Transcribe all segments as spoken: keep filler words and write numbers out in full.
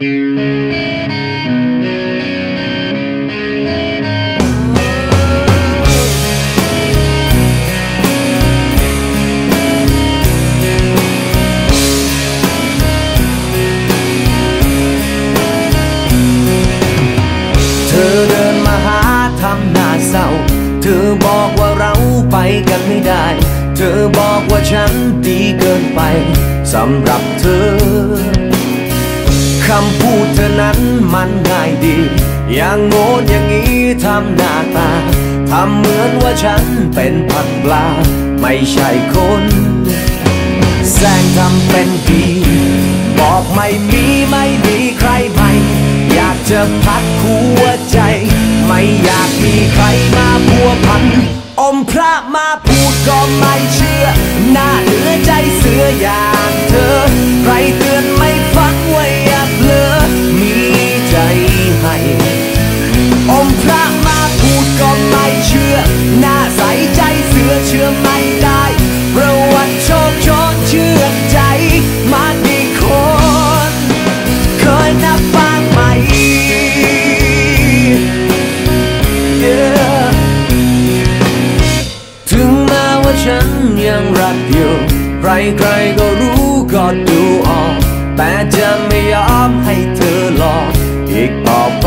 เธอบอกว่าเราไปกันไม่ได้เธอบอกว่าฉันดีเกินไปสำหรับเธอคำพูดเธอนั้นมันง่ายดีอย่างโง่อย่างนี้ทำหน้าตาทำเหมือนว่าฉันเป็นผักปลาไม่ใช่คนแสร้งทำเป็นดีบอกไม่มีไม่มีใครใหม่อยากจะพัดหัวใจไม่อยากมีใครมาพัวพันอมพระมาพูดก็ไม่เชื่อหน้าเหนือใจเสืออย่างเธอใครเตือนไม่ฟังว่าอย่าเผลอมีใจให้อมพระมาพูดก็ไม่เชื่อหน้าใสใจเสือเชื่อไม่ได้ประวัติโชคโชนเชื่อใจมากี่คนเคยนับบ้างไหมถึงแม้ว่าฉันยังรักอยู่ใครๆก็รู้ก็ดูออกแต่จะไม่ยอมให้เธอหลอกอีกต่อไป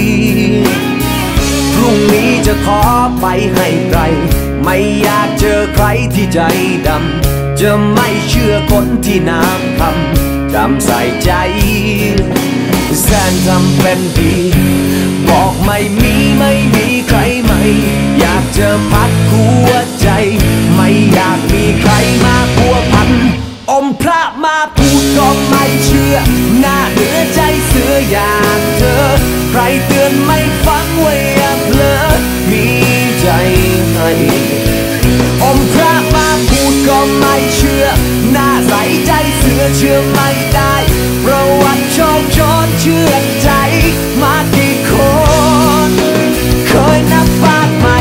พรุ่งนี้จะขอไปให้ไกลไม่อยากเจอใครที่ใจดำจะไม่เชื่อคนที่น้ำคำจำใส่ใจแสนทำเป็นดีบอกไม่มีไม่มีใครใหม่อยากจะพัดหัวใจไม่อยากมีใครมาพัวพันอมพระมาพูดก็ไม่เชื่อหน้าเหนือใจเสืออย่างเธอใครเตือนไม่ฟังว่าอย่าเผลอมีใจให้อมพระมาพูดก็ไม่เชื่อหน้าใสใจเสือเชื่อไม่ได้ประวัติโชคโชนเชื่อใจมากี่คนเคยนับบ้างไหม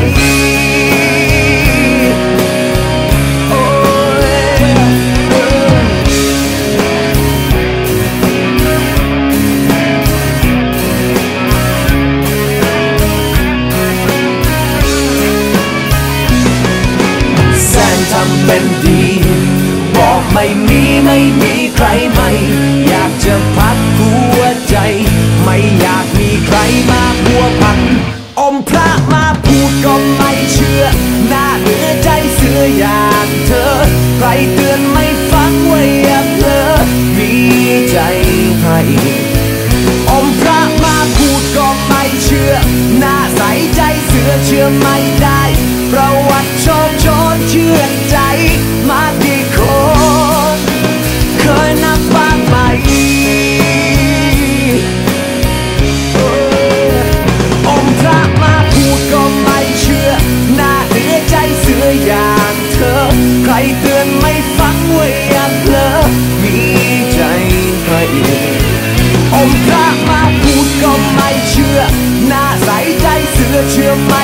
ทำเป็นดีบอกไม่มีไม่มีใครใหม่อยากจะพักหัวใจไม่อยากมีใครมาพัวพันอมพระมาพูดก็ไม่เชื่อหน้าเหนือใจเสืออย่างเธอใครเตือนไม่ฟังว่าอย่าเผลอมีใจให้อมพระมาพูดก็ไม่เชื่อหน้าใสใจเสือเชื่อไม่ได้ประวัติโชคโชนเชื่อใจมากี่คนเคยนับบ้างไหมอมพระมาพูดก็ไม่เชื่อหน้าเหนือใจเสืออย่างเธอใครเตือนไม่ฟังว่าอย่าเผลอมีใจให้อมพระมาพูดก็ไม่เชื่อหน้าใสใจเสือเชื่อไม่